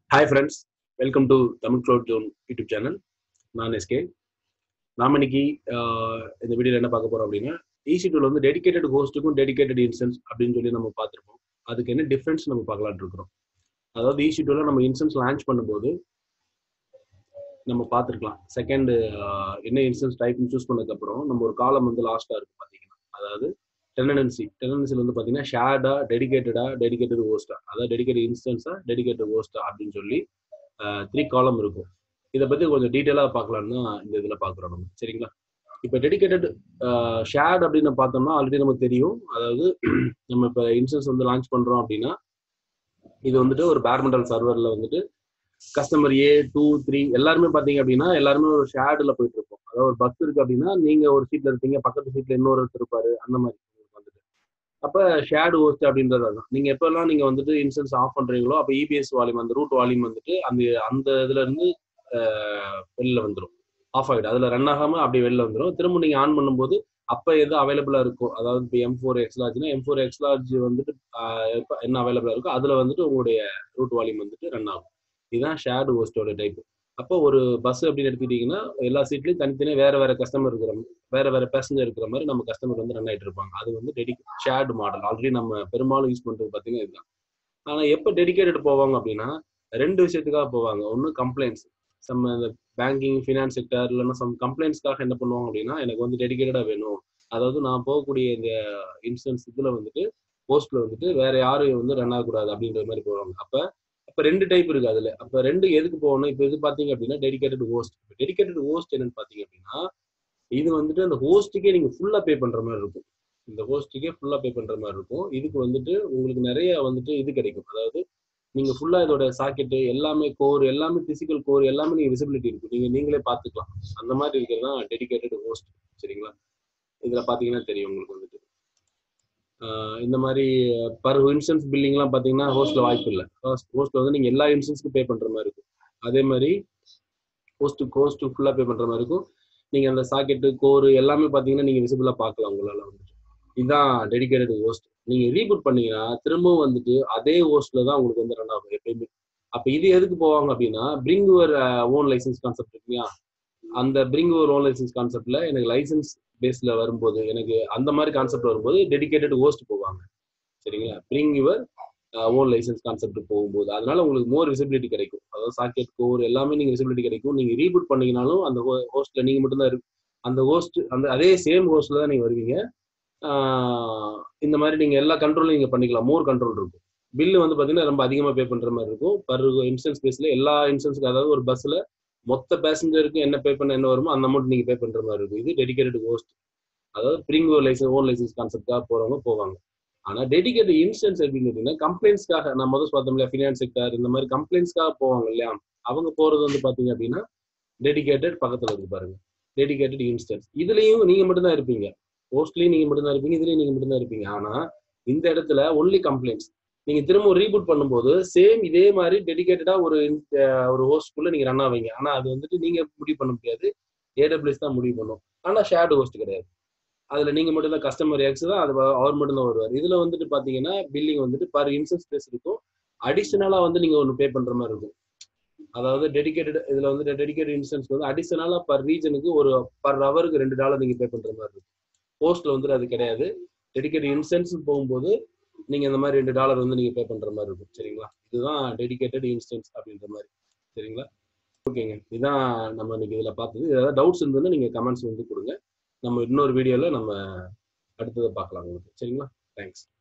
Hi friends, welcome to Tamil Cloud Zone YouTube channel. நான் S K. நாம இன்னைக்கு இந்த வீடியோல என்ன பார்க்க போறோம் அப்படின்னா EC2ல வந்து டெடிகேட்டட் ஹோஸ்ட்டுக்கும் டெடிகேட்டட் இன்ஸ்டன்ஸ் அப்படின்னு சொல்லி நம்ம பார்த்துருப்போம். அதுக்கு என்ன டிஃபரன்ஸ் நம்ம பார்க்கலாம்னு இருக்கிறோம். அதாவது EC2ல நம்ம இன்ஸ்டன்ஸ் லான்ச் பண்ணும்போது நம்ம பார்த்துருக்கலாம். செகண்ட் என்ன இன்ஸ்டன்ஸ் டைப்னு சூஸ் பண்ணதுக்கப்புறம் நம்ம ஒரு காலம் வந்து லாஸ்ட்டாக இருக்கும் பார்த்தீங்கன்னா. அதாவது டெனன்சியில் வந்து பார்த்தீங்கன்னா ஷேர்டா டெடிகேட்டட் ஹோஸ்டா, அதாவது டெடிகேட்டட் இன்ஸ்டன்ஸா டெடிகேட்டட் ஹோஸ்டா அப்படின்னு சொல்லி 3 காலம் இருக்கும். இதை பற்றி கொஞ்சம் டீட்டெயிலாக பார்க்கலான்னு தான் இந்த இதில் பார்க்குறோம் நம்ம. சரிங்களா? இப்போ டெடிகேட்டட் ஷேர்ட் அப்படின்னு பார்த்தோம்னா ஆல்ரெடி நமக்கு தெரியும். அதாவது நம்ம இப்போ இன்ஸ்டன்ஸ் வந்து லான்ச் பண்ணுறோம் அப்படின்னா இது வந்துட்டு ஒரு பேர்மெண்டல் சர்வரில் வந்துட்டு கஸ்டமர் A 2 3 எல்லாருமே பார்த்தீங்க அப்படின்னா எல்லாருமே ஒரு ஷேர்டில் போயிட்டு இருப்போம். அதாவது ஒரு பஸ் இருக்கு அப்படின்னா நீங்கள் ஒரு சீட்டில் இருப்பீங்க, பக்கத்து சீட்டில் இன்னொரு இருப்பாரு, அந்த மாதிரி வந்துட்டு. அப்போ ஷேர்டு ஹோஸ்ட் அப்படின்றது தான். நீங்கள் எப்போல்லாம் நீங்கள் வந்துட்டு இன்ஸ்டன்ஸ் ஆஃப் பண்ணுறீங்களோ அப்போ EBS வால்யூம், அந்த ரூட் வால்யூம் வந்துட்டு அந்த இதுல இருந்து வெளில வந்துடும், ஆஃப் ஆகிடும். அதில் ரன் ஆகாமல் அப்படி வெளில வந்துடும். திரும்ப நீங்கள் ஆன் பண்ணும்போது அப்போ எது அவைலபிளாக இருக்கும், அதாவது இப்போ M4 எக்ஸ்லார்ஜ்னா M4 எக்ஸ்லார்ஜ் வந்துட்டு என்ன அவைலபிளாக இருக்கோ அதில் வந்துட்டு உங்களுடைய ரூட் வால்யூம் வந்துட்டு ரன் ஆகும். இதுதான் ஷேர்டு ஹோஸ்டோட டைப். அப்போ ஒரு பஸ் அப்படின்னு எடுத்துக்கிட்டீங்கன்னா எல்லா சீட்லையும் தனித்தனியாக வேற கஸ்டமர் இருக்கிற வேற பேசஞ்சர் இருக்கிற மாதிரி நம்ம கஸ்டமர் வந்து ரன் ஆகிட்டு இருப்பாங்க. அது வந்து ஷேர்டு மாடல். ஆல்ரெடி நம்ம பெரும்பாலும் யூஸ் பண்ணுறது பார்த்தீங்கன்னா இதுதான். ஆனால் எப்போ டெடிகேட்டட் போவாங்க அப்படின்னா 2 விஷயத்துக்காக போவாங்க. ஒன்று கம்ப்ளைண்ட்ஸ், நம்ம இந்த பேங்கிங் ஃபினான்ஸ் செக்டர் இல்லைன்னா சம் கம்ப்ளைண்ட்ஸ்க்காக என்ன பண்ணுவாங்க அப்படின்னா எனக்கு வந்து டெடிகேட்டடாக வேணும், அதாவது நான் போகக்கூடிய இந்த இன்ஸ்டன்ஸ் இதில் வந்துட்டு போஸ்ட்ல வந்துட்டு வேற யாரும் வந்து ரன் ஆகக்கூடாது அப்படின்ற மாதிரி போவாங்க. அப்போ 2 டைப் இருக்கு அதுல. அப்ப 2 எதுக்கு போகணும்? இப்போ இது பாத்தீங்க அப்படின்னா டெடிகேட்டட் ஹோஸ்ட். டெடிகேட்டட் ஹோஸ்ட் என்னன்னு பாத்தீங்க அப்படின்னா இது வந்துட்டு அந்த ஹோஸ்ட்டுக்கே நீங்க ஃபுல்லா பே பண்ற மாதிரி இருக்கும். இந்த ஹோஸ்ட்டுக்கே ஃபுல்லா பே பண்ற மாதிரி இருக்கும். இதுக்கு வந்துட்டு உங்களுக்கு நிறைய வந்துட்டு இது கிடைக்கும். அதாவது நீங்க ஃபுல்லா இதோட சாக்கெட்டு எல்லாமே, கோர் எல்லாமே, பிசிக்கல் கோர் எல்லாமே நீங்க விசிபிலிட்டி இருக்கும், நீங்களே பாத்துக்கலாம். அந்த மாதிரி இருக்கிறது தான் டெடிகேட்டட் ஹோஸ்ட். சரிங்களா? இதுல பாத்தீங்கன்னா தெரியும் உங்களுக்கு வந்துட்டு இந்த மாதிரி பர் இன்ஸ்டன்ஸ் பில்லிங்லாம் பார்த்தீங்கன்னா ஹோஸ்ட்ல வாய்ப்பு இல்லை. ஹோஸ்ட்ல வந்து நீங்கள் எல்லா இன்ஸ்டன்ஸ்க்கும் பே பண்ணுற மாதிரி இருக்கும். அதே மாதிரி ஹோஸ்ட்டு ஃபுல்லாக பே பண்ணுற மாதிரி இருக்கும். நீங்கள் அந்த சாக்கெட்டு கோர் எல்லாமே பார்த்தீங்கன்னா நீங்கள் விசிபிளாக பார்க்கலாம் உங்களால் வந்துட்டு. இதுதான் டெடிகேட்டட் ஹோஸ்ட். நீங்கள் ரீபூட் பண்ணீங்கன்னா திரும்பவும் வந்துட்டு அதே ஹோஸ்ட்ல தான் உங்களுக்கு வந்து ரன் ஆகும் எப்பயுமே. அப்போ இது எதுக்கு போவாங்க அப்படின்னா bring your own license concept இருக்குயா, அந்த பிரிங் யுவர் ஓன் லைசன்ஸ் கான்செப்ட்ல எனக்கு லைசன்ஸ் பேஸ்ல வரும்போது, எனக்கு அந்த மாதிரி கான்செப்ட் வரும்போது டெடிகேட்டட் ஹோஸ்ட் போவாங்க. சரிங்களா? Bring your own license concept போகும்போது அதனால உங்களுக்கு மோர் விசிபிலிட்டி கிடைக்கும். அதாவது சாக்கெட் கோர் எல்லாமே நீங்க விசிபிலிட்டி கிடைக்கும். நீங்க ரீபூட் பண்ணீங்கனாலும் அந்த ஹோஸ்ட்ல நீங்க மட்டும்தான் இருக்கு. அந்த ஹோஸ்ட் அந்த அதே சேம் ஹோஸ்ட்ல தான் நீங்க வருவீங்க. இந்த மாதிரி நீங்க எல்லா கண்ட்ரோலும் நீங்க பண்ணிக்கலாம். மோர் கண்ட்ரோல் இருக்கும். பில்லு வந்து பாத்தீங்கன்னா ரொம்ப அதிகமா பே பண்ற மாதிரி இருக்கும். பர் இன்ஸ்டன்ஸ் பேஸ்ல எல்லா இன்ஸ்டன்ஸ்க்கு, அதாவது ஒரு பஸ்ல மொத்த பேசஞ்சருக்கு என்ன பே பண்ண என்ன வருமோ அந்த அமௌண்ட் நீங்க பே பண்ற மாதிரி இருக்கும். இது டெடிகேட்டட் ஹோஸ்ட். அதாவது bring your license own license கான்செப்டாக போறவங்க போவாங்க. ஆனா டெடிகேட்டட் இன்ஸ்டன்ஸ் எப்படின்னு கேட்டீங்கன்னா கம்ப்ளைண்ட்ஸ்க்காக, நான் முதல் பார்த்தோம் இல்லையா, ஃபினான்ஸ் செக்டர் இந்த மாதிரி கம்ப்ளைண்ட்ஸ்க்காக போவாங்க இல்லையா, அவங்க போறது வந்து பாத்தீங்க அப்படின்னா டெடிகேட்டட் பக்கத்துல இருக்கு பாருங்க, டெடிகேட்டட் இன்ஸ்டன்ஸ். இதுலயும் நீங்க மட்டும்தான் இருப்பீங்க, போஸ்ட்லயும் நீங்க மட்டும்தான் இருப்பீங்க, இதுலயும் நீங்க மட்டும்தான் இருப்பீங்க. ஆனா இந்த இடத்துல ஒன்லி கம்ப்ளைண்ட்ஸ். நீங்க திரும்ப ரீபூட் பண்ணும்போது சேம் இதே மாதிரி டெடிகேட்டடா ஒரு ஹோஸ்ட்குள்ள நீங்க ரன் ஆவீங்க. ஆனா அது வந்துட்டு நீங்க முடிவு பண்ண முடியாது, AWS தான் முடிவு பண்ணும். ஆனா ஷேர்டு ஹோஸ்ட் கிடையாது. அதுல நீங்க மட்டும் தான் கஸ்டமர் எக்ஸ் தான், அது அவர் மட்டும் தான் வருவார். இதுல வந்துட்டு பாத்தீங்கன்னா பில்லிங் வந்துட்டு பர் இன்ஸ்டன்ஸ் பேஸ் இருக்கும். அடிஷனலா வந்து நீங்க ஒன்று பே பண்ற மாதிரி இருக்கும். அதாவது டெடிகேட்டட் இதுல வந்து டெடிகேட்டட் இன்ஸ்டன்ஸ் வந்து அடிஷனலா பர் ரீஜனுக்கு ஒரு பர் ஹவருக்கு $2 நீங்க பே பண்ற மாதிரி இருக்கும். போஸ்ட்ல வந்துட்டு அது கிடையாது. டெடிகேட்டட் இன்ஸ்டன்ஸ் போகும்போது நீங்க இந்த மாதிரி $2 வந்து நீங்க பே பண்ற மாதிரி இருக்கும். சரிங்களா? இதுதான் டெடிகேட்டட் இன்ஸ்டன்ஸ் அப்படின்ற மாதிரி. சரிங்களா? ஓகேங்க, இதுதான் நம்ம இன்னைக்கு இதுல பார்த்தது. ஏதாவது டவுட்ஸ் இருந்ததுன்னா நீங்க கமெண்ட்ஸ் வந்து கொடுங்க. நம்ம இன்னொரு வீடியோல நம்ம அடுத்ததை பார்க்கலாம் உங்களுக்கு. சரிங்களா? தேங்க்ஸ்.